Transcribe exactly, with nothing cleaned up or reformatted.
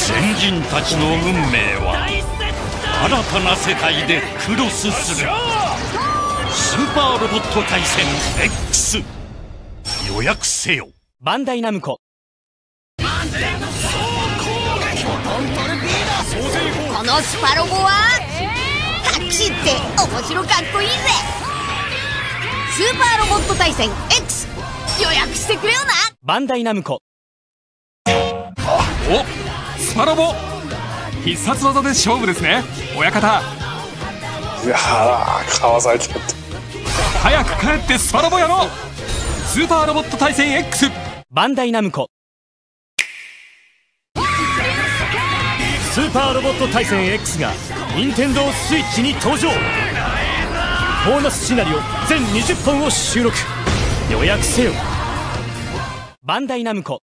先人たちの運命は新たな世界でクロスする。スーパーロボット対戦 X 予約せよ。 バンダイナムコ。 このスパロボはタクシーって面白かっこいいぜ。スーパーロボット対戦 X 予約してくれよな。 バンダイナムコ。 お、スパロボ必殺技で勝負ですね、親方。 いやー、かわされちゃった。 早く帰ってスパロボやろう。スーパーロボット対戦 X。 バンダイナムコ。スーパーロボット対戦 X が任天堂スイッチに登場。ボーナスシナリオ全にじゅっぽんを収録。予約せよ。バンダイナムコ。